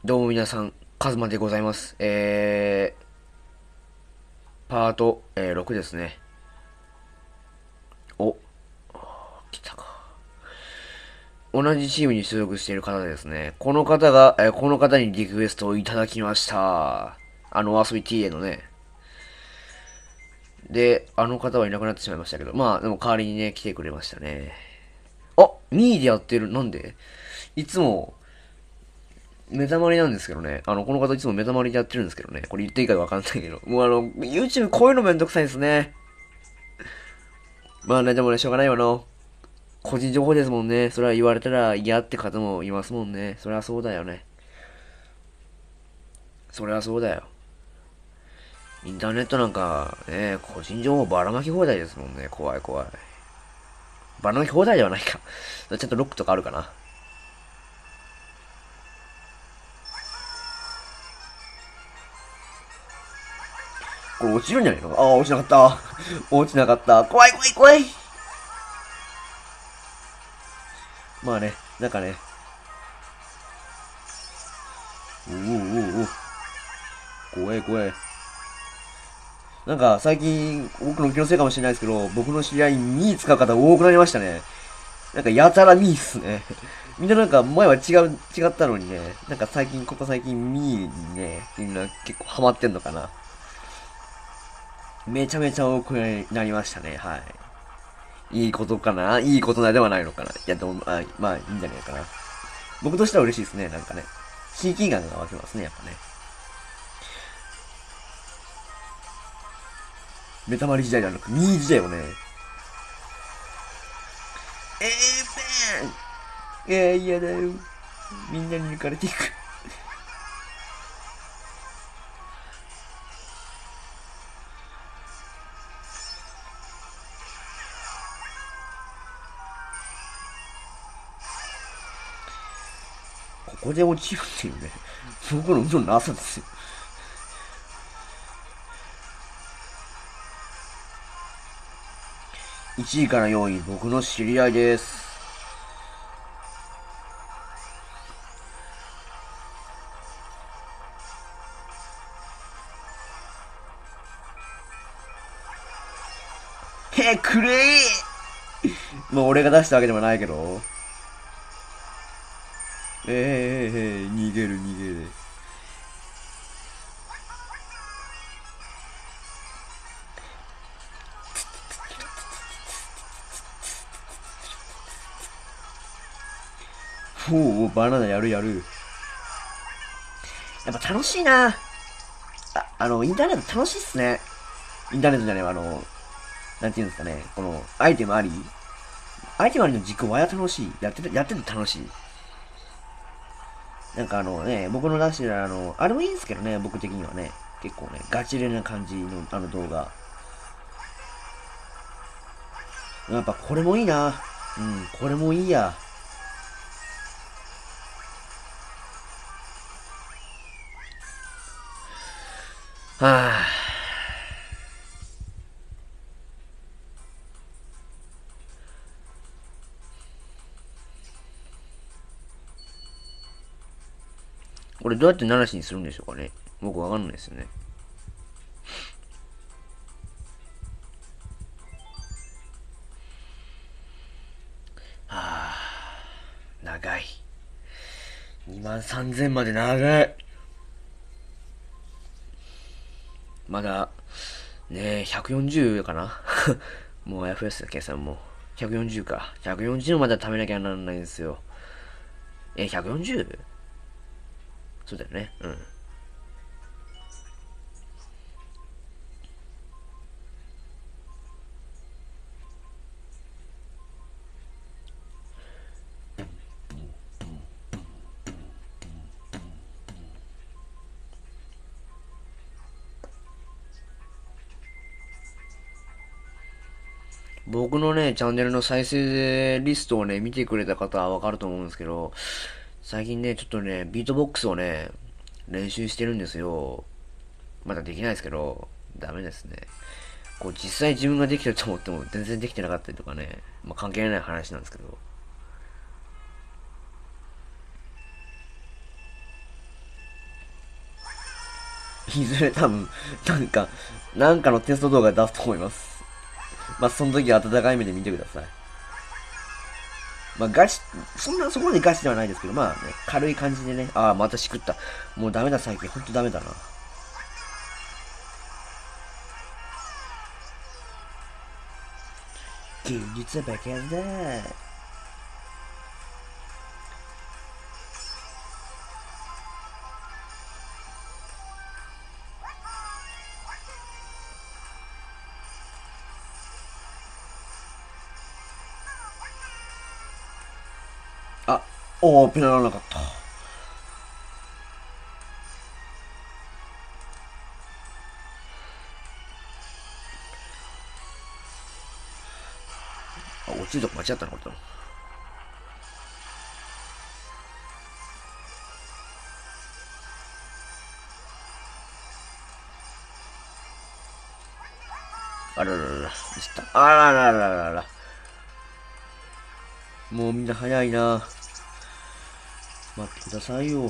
どうも皆さん、カズマでございます。パート、6ですね。お、来たか。同じチームに所属している方でですね、この方にリクエストをいただきました。お遊び TA のね。で、あの方はいなくなってしまいましたけど、まあ、でも代わりにね、来てくれましたね。あ、ミーでやってる。なんでいつも、メタマリなんですけどね。この方いつもメタマリでやってるんですけどね。これ言っていいかわかんないけど。もうYouTube こういうのめんどくさいですね。まあね、でもね、しょうがないわな。個人情報ですもんね。それは言われたら嫌って方もいますもんね。それはそうだよね。それはそうだよ。インターネットなんか、ね、個人情報ばらまき放題ですもんね。怖い怖い。ばらまき放題ではないか。ちゃんとロックとかあるかな。これ落ちるんじゃないの？ああ、落ちなかった。落ちなかった。怖い怖い怖い。まあね、なんかね、おおおおお、怖い怖い。なんか最近、僕の気のせいかもしれないですけど、僕の知り合いにミー使う方多くなりましたね。なんかやたらミーっすね。みんななんか前は違ったのにね、なんかここ最近ミーにね、みんな結構ハマってんのかな。めちゃめちゃ多くなりましたね、はい。いいことかないいことなではないのかな。いや、でも、まあ、いいんじゃないかな。僕としては嬉しいですね、なんかね。親近感が湧きますね、やっぱね。メタマリ時代じゃなく、ミー時代をね、嫌だよ。みんなに抜かれていく。ここで落ちるっていうね。僕の嘘のなさですよ。1位から4位、僕の知り合いです。くれまあ、俺が出したわけでもないけど。逃げる逃げる。おお、バナナやるやる。やっぱ楽しいな。インターネット楽しいっすね。インターネットじゃねえわ、なんていうんですかね。この、アイテムありの実行は楽しい。やってて楽しい。なんか僕の出してるあれもいいんですけどね、僕的にはね。結構ね、ガチレな感じの動画。やっぱこれもいいな。うん、これもいいや。はぁ。これどうやって鳴らしにするんでしょうかね。僕わかんないですよね。長い。23000まで長い。まだ、ねえ、140かなもうあやふやっすよ、計算も。140か。140まで貯めなきゃならないんですよ。140？ そうだよね。うん。僕のね、チャンネルの再生リストをね、見てくれた方はわかると思うんですけど、最近ね、ちょっとね、ビートボックスをね、練習してるんですよ。まだできないですけど、ダメですね。こう、実際自分ができてると思っても全然できてなかったりとかね、まあ関係ない話なんですけど。 いずれ多分、なんかのテスト動画出すと思います。まあ、その時は温かい目で見てください。まあ、そこまでガチではないですけど、まあね、軽い感じでね、ああ、またしくった。もうダメだ、最近。ほんとダメだな。現実はバカやだ。あ、ペナらなかった。落ちるとこ間違ったな、これ。あらららら、ミスった。あららららら。もうみんな早いな。待ってくださいよ。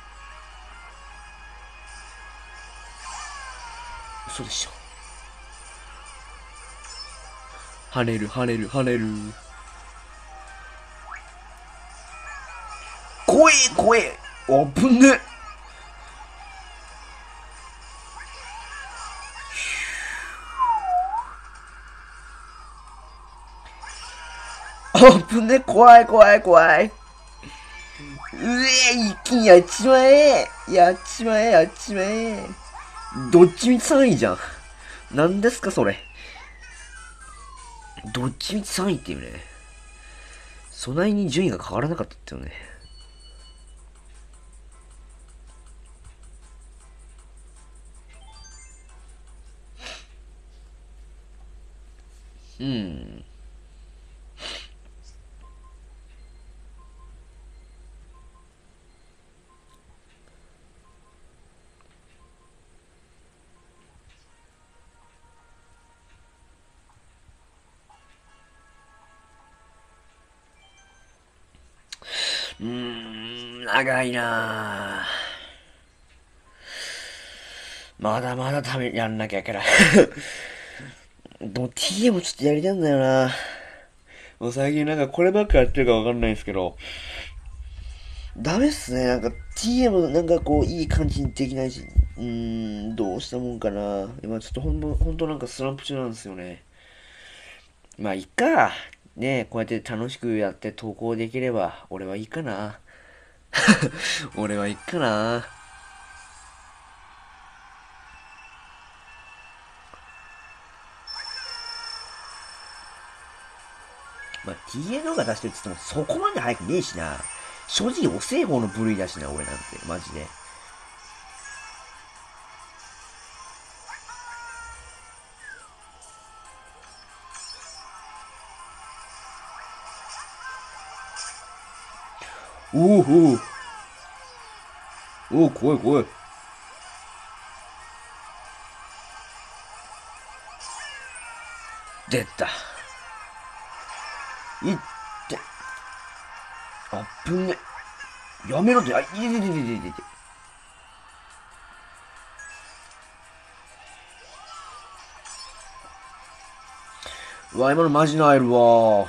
嘘でしょ。跳ねる、跳ねる、跳ねる。怖え、怖え。危ね。危ね、怖い、怖い、怖い。一気にやっちまえ。やっちまえ、やっちまえ。どっちみち3位じゃん。何ですか、それ。どっちみち3位っていうね。そないに順位が変わらなかったっていうね。うん。長いなぁ。まだまだやんなきゃいけない。でも TM ちょっとやりたいんだよな。もう最近こればっかやってるかわかんないんですけど、ダメっすね。TM いい感じにできないし、どうしたもんかな。今ちょっとほんとスランプ中なんですよね。まあいっか。ねこうやって楽しくやって投稿できれば、俺はいいかな。俺はいいかな。まあ TN が出してるって言ってもそこまで早くねえしな。正直遅い方の部類だしな、俺なんて。マジで。おおおお怖い怖い。出た。いって。あぶね。やめろって、いてててててて。うわ、今のマジなえるわ。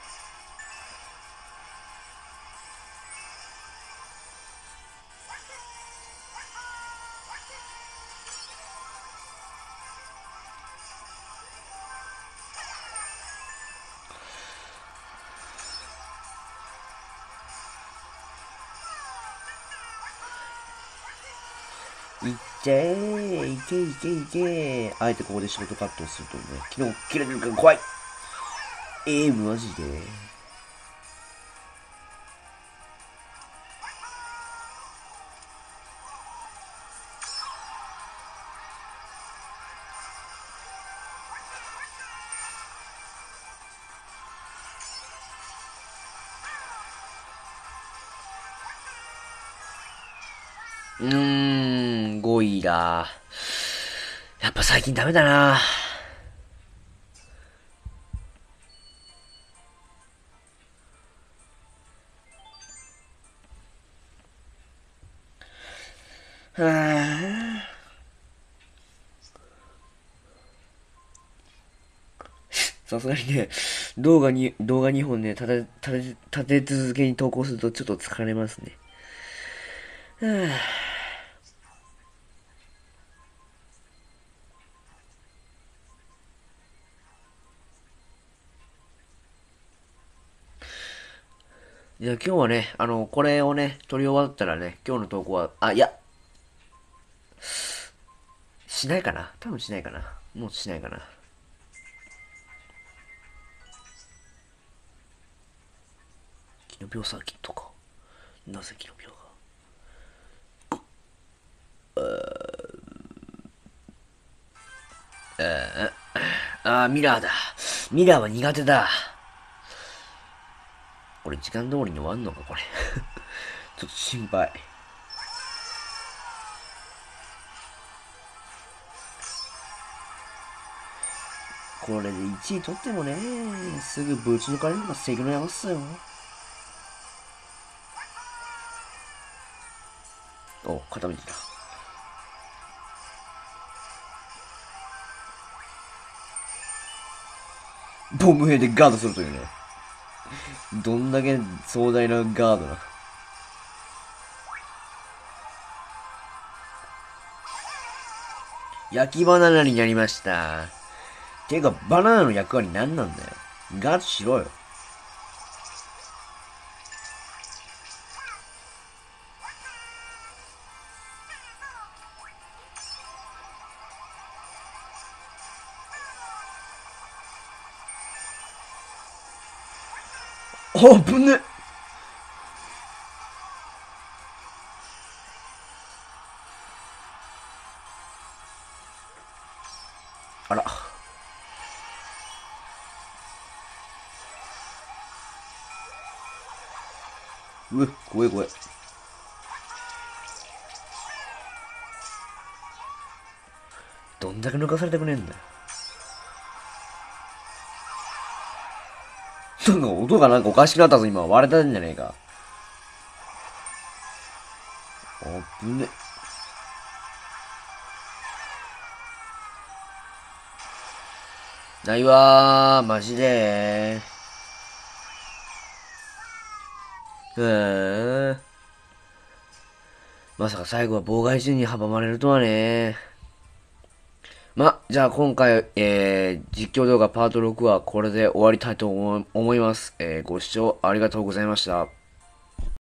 いっちゃえ、いけいけいけ。あえてここでショートカットをするとね、昨日切れてるから怖い。マジで。5位だ。やっぱ最近ダメだな。はぁ。 さすがにね、動画2本ね、立て続けに投稿するとちょっと疲れますね。はあ、じゃあ今日はね、これをね、撮り終わったらね、今日の投稿は、あ、いや、しないかな。多分しないかな。もうしないかな。キノピオサーキットか。なぜキノピオが。ミラーだ。ミラーは苦手だ。これ時間通りに終わんのか、これ。ちょっと心配。これで1位取ってもね、すぐぶち抜かれるのが関の山っすよ。お、傾いてた。ボム兵でガードするというね。どんだけ壮大なガードな。焼きバナナになりました。てか、バナナの役割何なんだよ。ガードしろよ。あぶね。あら。怖え怖え。どんだけ抜かされてくれんだよ。なんか音がなんかおかしくなったぞ、今。割れたんじゃねえか。あぶね。ないわー、マジでまさか最後は妨害陣に阻まれるとはね。じゃあ今回、実況動画パート6はこれで終わりたいと思います。ご視聴ありがとうございました。